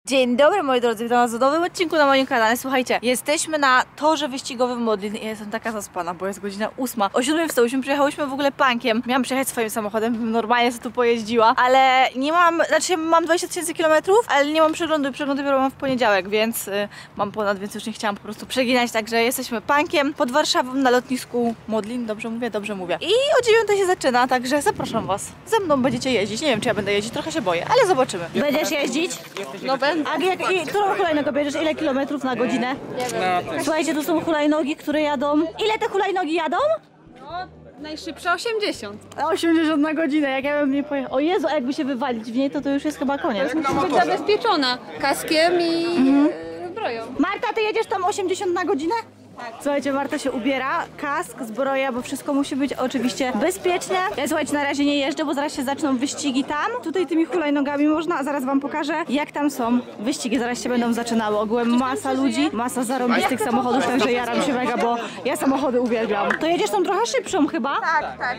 Dzień dobry moi drodzy, witam was w nowym odcinku na moim kanale. Słuchajcie, jesteśmy na torze wyścigowym Modlin i ja jestem taka zaspana, bo jest godzina 8. O 7 wstałyśmy, przyjechałyśmy w ogóle pankiem. Miałam przyjechać swoim samochodem, bym normalnie sobie tu pojeździła, ale nie mam, znaczy mam 20 000 kilometrów, ale nie mam przeglądu i przegląd dopiero mam w poniedziałek, więc mam ponad, więc już nie chciałam po prostu przeginać, także jesteśmy pankiem pod Warszawą na lotnisku Modlin, dobrze mówię? Dobrze mówię. I o 9 się zaczyna, także zapraszam was. Ze mną będziecie jeździć, nie wiem czy ja będę jeździć, trochę się boję, ale zobaczymy. Będziesz jeździć? No będę. A którą hulajnogę bierzesz? Ile kilometrów na godzinę? Nie wiem. Słuchajcie, tu są hulajnogi, które jadą. Ile te hulajnogi jadą? No, najszybsza 80. 80 na godzinę, jak ja bym nie pojechał. O Jezu, a jakby się wywalić w niej, to już jest chyba koniec. Musi być zabezpieczona kaskiem i zbroją. Marta, ty jedziesz tam 80 na godzinę? Tak. Słuchajcie, Marta się ubiera, kask, zbroja, bo wszystko musi być oczywiście bezpieczne. Ja słuchajcie, na razie nie jeżdżę, bo zaraz się zaczną wyścigi tam. Tutaj tymi hulajnogami można, a zaraz wam pokażę, jak tam są wyścigi. Zaraz się będą zaczynały. Ogółem masa ludzi, masa zarąbistych samochodów, także jaram się mega, bo ja samochody uwielbiam. To jedziesz tą trochę szybszą chyba? Tak.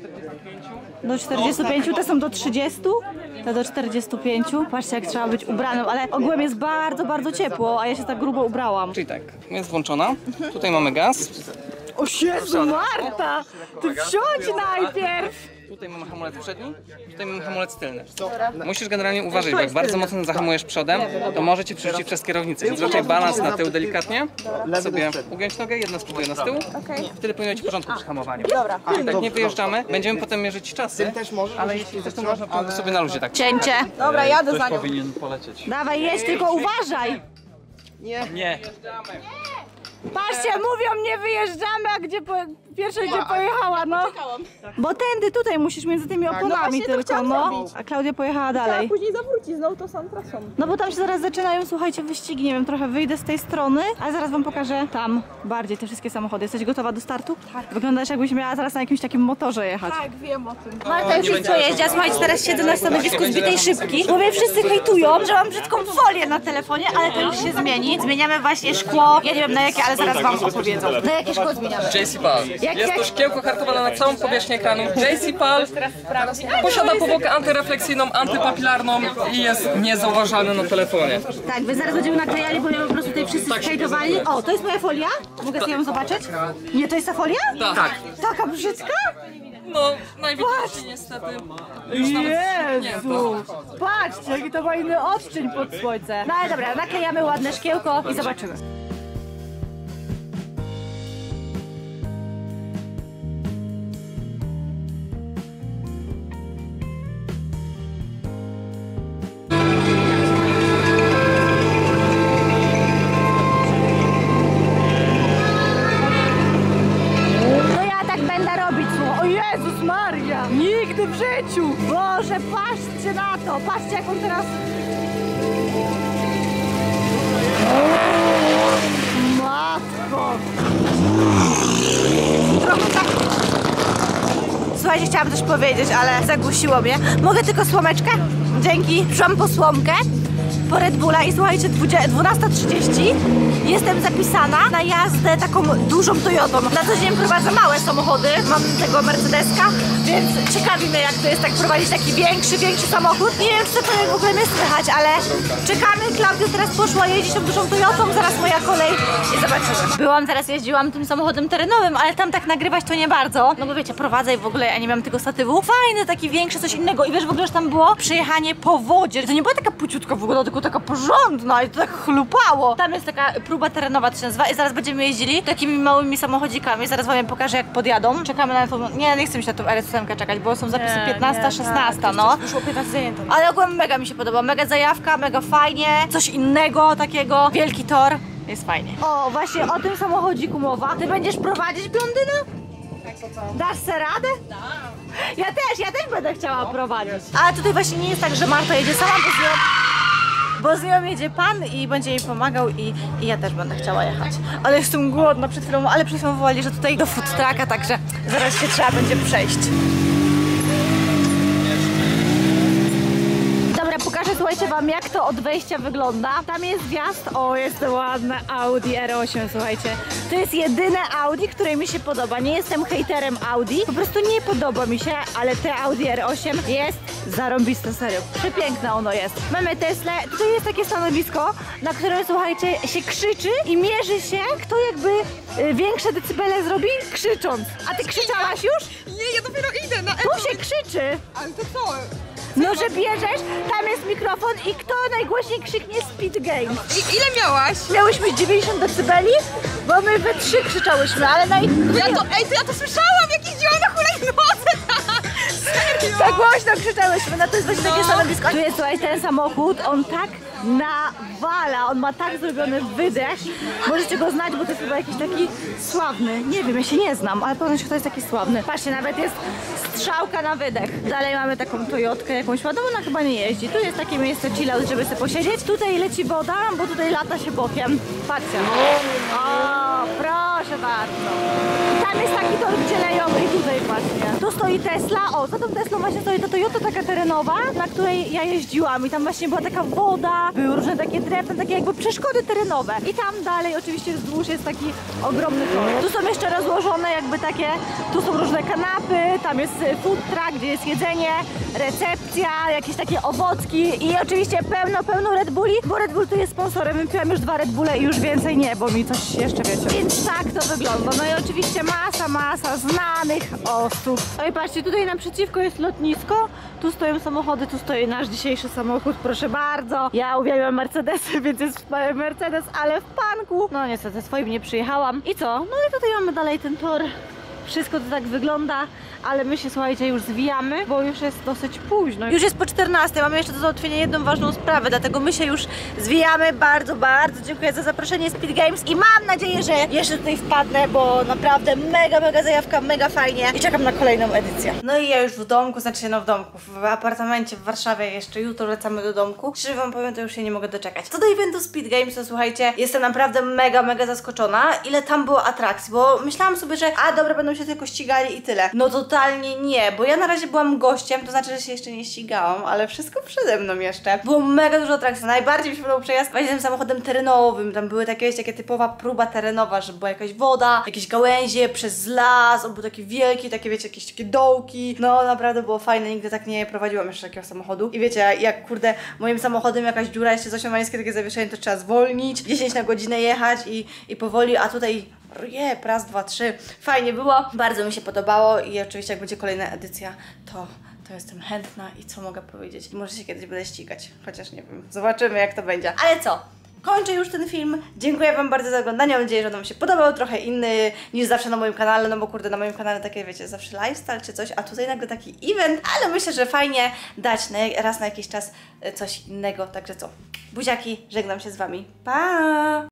Do 45, te są do 30, te do 45. Patrzcie, jak trzeba być ubraną, ale ogółem jest bardzo, bardzo ciepło, a ja się tak grubo ubrałam. Czyli tak, jest włączona, tutaj mamy gaz, O Jezu, Marta! Ty wsiądź najpierw! tutaj mamy hamulec przedni, tutaj mamy hamulec tylny. Musisz generalnie uważać, bo jak bardzo mocno zahamujesz przodem, to może cię przerzucić przez kierownicę, więc raczej balans na tył delikatnie, sobie ugiąć nogę, jedna z przodu, jedna z tyłu, wtedy powinno być w porządku przy hamowaniu. Czyli tak, nie wyjeżdżamy, będziemy potem mierzyć czasy, ale jeśli chcesz, to można sobie na luzie tak. Cięcie. Dobra, jadę za nią. Powinien polecieć. Dawaj, jedź, tylko uważaj! Nie. Patrzcie, mówią, nie wyjeżdżamy, a gdzie pierwsze gdzie pojechała, no. Bo tędy tutaj musisz między tymi oponami tylko, no. A Klaudia pojechała dalej. Później zawróci znowu tą samą trasą. No bo tam się zaraz zaczynają, słuchajcie, wyścigi, nie wiem, trochę wyjdę z tej strony, a zaraz wam pokażę tam bardziej te wszystkie samochody. Jesteś gotowa do startu? Tak. Wyglądasz jakbyś miała zaraz na jakimś takim motorze jechać. Tak, wiem o tym. Marta już jest pojeździa, słuchajcie, teraz siedzę na stanowisku zbitej szybki, bo mnie wszyscy hejtują, że mam brzydką folię na telefonie, ale to już się zmieni. Zmieniamy właśnie szkło, ja nie wiem na jakie, ale zaraz wam opowiedzą. Na jakie szkło zmieniamy? JC Pal. Jest to szkiełko hartowane na całą powierzchnię ekranu. JC Pal posiada powłokę antyrefleksyjną, antypapilarną i jest niezauważalny na telefonie. Tak, wy zaraz będziemy naklejali, bo mnie po prostu tutaj wszyscy hejtowali. O, to jest moja folia? Mogę sobie ją zobaczyć? Nie, to jest ta folia? Tak. Taka brzydka? No, najwidoczniej niestety. Jezu! Patrzcie, jaki to ma inny odcień pod słońce. No ale dobra, naklejamy ładne szkiełko i zobaczymy. Jezus Maria! Nigdy w życiu! Boże, patrzcie na to! Patrzcie, jak on teraz... Matko! Trochę tak... Słuchajcie, chciałam coś powiedzieć, ale zagłosiło mnie. Mogę tylko słomeczkę? Dzięki. Przyszłam po słomkę, po Red Bulla i słuchajcie, 12:30 jestem zapisana na jazdę taką dużą Toyotą. Na co dzień prowadzę małe samochody, mam tego Mercedeska, więc ciekawi mnie jak to jest tak prowadzić taki większy samochód. Nie wiem, czy to w ogóle mnie słychać, ale czekamy. Klaudia teraz poszła jeździć tą dużą Toyotą, zaraz moja kolej i zobaczymy. Teraz jeździłam tym samochodem terenowym, ale tam tak nagrywać to nie bardzo. No bo wiecie, prowadzę i w ogóle ja nie miałam tego statywu. Fajny, taki większy, coś innego i wiesz w ogóle, że tam było przejechanie po wodzie. To nie była taka płciutka w ogóle, tylko taka porządna i to tak chlupało. Tam jest taka próba terenowa, to się nazywa i zaraz będziemy jeździli takimi małymi samochodzikami. Zaraz wam pokażę jak podjadą. Czekamy na to, nie chcę mi się na tą RS7 czekać, bo są zapisy 15, 16, no. Już o 15 zajęto. Ale ogólnie mega mi się podoba, mega zajawka, mega fajnie, coś innego takiego, wielki tor. Jest fajnie. O, właśnie o tym samochodziku mowa. Ty będziesz prowadzić, blondyna? Dasz se radę? Tak. Ja też będę chciała prowadzić. Ale tutaj właśnie nie jest tak, że Marta jedzie sama, bo z nią jedzie pan i będzie jej pomagał i ja też będę chciała jechać. Ale jestem głodna przed chwilą, ale przed chwilą wołali, że tutaj do food trucka, także zaraz się trzeba będzie przejść. Dobra, pokażę słuchajcie wam, jak to od wejścia wygląda. Tam jest wjazd, o, jest to ładne Audi R8, słuchajcie. To jest jedyne Audi, które mi się podoba. Nie jestem hejterem Audi, po prostu nie podoba mi się, ale te Audi R8 jest zarąbiste, serio. Przepiękne ono jest. Mamy Teslę, tutaj jest takie stanowisko, na którym, słuchajcie, się krzyczy i mierzy się, kto jakby większe decybele zrobi, krzycząc. A ty krzyczałaś już? Nie, ja dopiero idę na Tu się krzyczy! Ale to co? No, że bierzesz, tam jest mikrofon i kto najgłośniej krzyknie Speed Games. I ile miałaś? Miałyśmy 90 decybeli, bo my we 3 krzyczałyśmy, ale Ja to słyszałam, jak jeździłam na hulajnodze, tak! Serio? tak głośno krzyczałyśmy, no to jest właśnie takie stanowisko. Tu jest, słuchaj, ten samochód, on tak nawala, on ma tak zrobiony wydech. Możecie go znać, bo to jest chyba jakiś taki sławny. Nie wiem, ja się nie znam, ale ponoć to jest taki sławny. Patrzcie, nawet jest strzałka na wydech. Dalej mamy taką Toyotkę jakąś ładną, ona chyba nie jeździ. Tu jest takie miejsce chill out, żeby sobie posiedzieć. Tutaj leci woda, bo tutaj lata się bokiem. Patrzcie. O, proszę bardzo. I tam jest taki tor, gdzie leją i tutaj właśnie. Tu stoi Tesla, o, za tą Teslą właśnie stoi ta Toyota taka terenowa, na której ja jeździłam i tam właśnie była taka woda, były różne takie drewno, takie jakby przeszkody terenowe. I tam dalej oczywiście wzdłuż jest taki ogromny tor. Tu są jeszcze rozłożone jakby takie, tu są różne kanapy, tam jest food truck, gdzie jest jedzenie, recepcja, jakieś takie owocki i oczywiście pełno Red Bulli, bo Red Bull tu jest sponsorem, wypiłam już 2 Red Bulle i już więcej nie, bo mi coś jeszcze wiecie. Więc tak to wygląda. No i oczywiście masa znanych osób. No i patrzcie, tutaj naprzeciwko jest lotnisko, tu stoją samochody, tu stoi nasz dzisiejszy samochód, proszę bardzo. Ja uwielbiam Mercedesy, więc jest Mercedes, ale w panku. No niestety swoim nie przyjechałam. I co? No i tutaj mamy dalej ten tor. Wszystko to tak wygląda, ale my się, słuchajcie, już zwijamy, bo już jest dosyć późno. Już jest po 14, mamy jeszcze do załatwienia jedną ważną sprawę, dlatego my się już zwijamy. Bardzo dziękuję za zaproszenie Speed Games i mam nadzieję, że jeszcze tutaj wpadnę, bo naprawdę mega zajawka, mega fajnie i czekam na kolejną edycję. No i ja już w domku, znaczy no w domku, w apartamencie w Warszawie jeszcze jutro wracamy do domku. Szczerze wam powiem, to już się nie mogę doczekać. Co do eventu Speed Games, to słuchajcie, jestem naprawdę mega zaskoczona, ile tam było atrakcji, bo myślałam sobie, że dobra, będą się tylko ścigali i tyle. No totalnie nie, bo ja na razie byłam gościem, to znaczy, że się jeszcze nie ścigałam, ale wszystko przede mną jeszcze. Było mega dużo atrakcji. Najbardziej mi się podobał przejazd właśnie tym samochodem terenowym. Tam były takie typowa próba terenowa, że była jakaś woda, jakieś gałęzie przez las, on był taki wielki, takie wiecie, jakieś takie dołki. No naprawdę było fajne, nigdy tak nie prowadziłam jeszcze takiego samochodu. I wiecie, jak kurde, moim samochodem jakaś dziura, jeszcze coś malutkie takie zawieszenie, to trzeba zwolnić, 10 na godzinę jechać i powoli, a tutaj raz, 2, 3. Fajnie było, bardzo mi się podobało i oczywiście jak będzie kolejna edycja, to jestem chętna i co mogę powiedzieć? Może się kiedyś będę ścigać, chociaż nie wiem, zobaczymy jak to będzie. Ale co? Kończę już ten film. Dziękuję wam bardzo za oglądanie. Mam nadzieję, że wam się podobał. Trochę inny niż zawsze na moim kanale, no bo kurde, na moim kanale takie, wiecie, zawsze lifestyle czy coś, a tutaj nagle taki event, ale myślę, że fajnie dać raz na jakiś czas coś innego. Także co? Buziaki, żegnam się z wami. Pa!